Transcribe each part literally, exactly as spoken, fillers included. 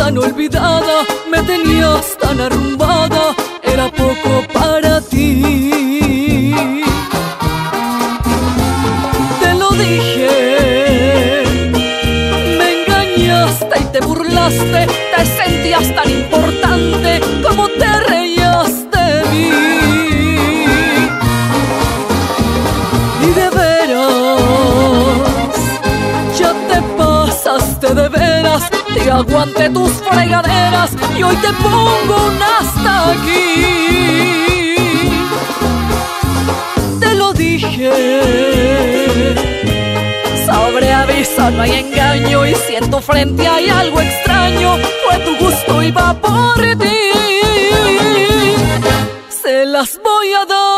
tan olvidada, me tenías tan arrumbada, era poco para ti. Te lo dije, me engañaste y te burlaste, te sentías tan importante como te reías de mí. Y de veras, ya te pasaste de veras, te aguanté tus fregaderas y hoy te pongo un hasta aquí. Te lo dije, sobre aviso no hay engaño, y si en tu frente hay algo extraño, fue tu gusto y va por ti. Se las voy a dar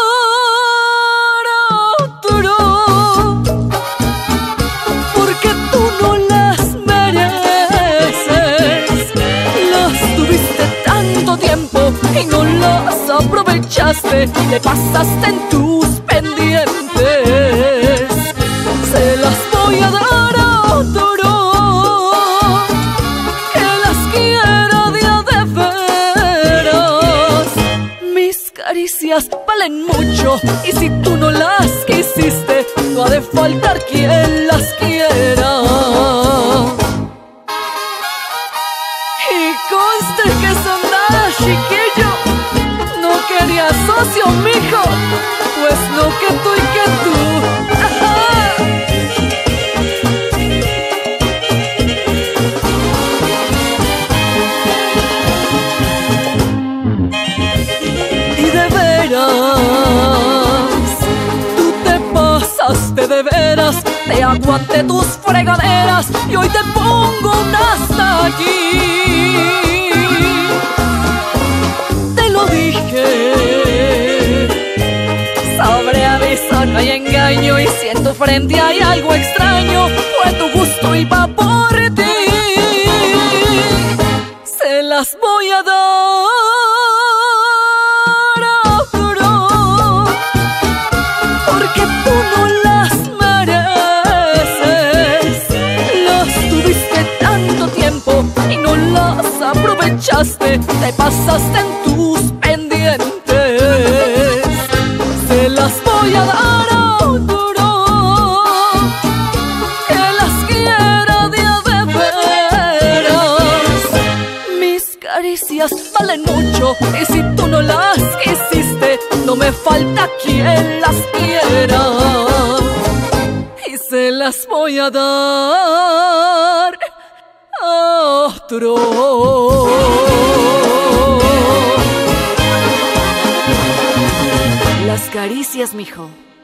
a otro, porque tú no las mereces. Las tuviste tanto tiempo y no las aprovechaste, te pasaste en tus pendientes. Se las voy a dar a otro, que las quiera de a de veras. Mis caricias valen mucho, y si tú no las quisiste, no ha de faltar quien las quiera. Y conste que son nada, chiquillo, no quería socio, mijo, pues no que tú y que tú. Tú te pasaste de veras, te aguanté tus fregaderas y hoy te pongo un hasta aquí. Te lo dije, sobre aviso no hay engaño, y si en tu frente hay algo extraño, fue tu gusto y va por ti. Se las voy a dar porque tú no las mereces. Las tuviste tanto tiempo y no las aprovechaste, te pasaste en tus pendientes. Se las voy a dar a otro, que las quiera de a de veras. Mis caricias valen mucho, y si tú no las quisiste, no me falta quien las quiera. Y se las voy a dar a otro. Las caricias, mijo.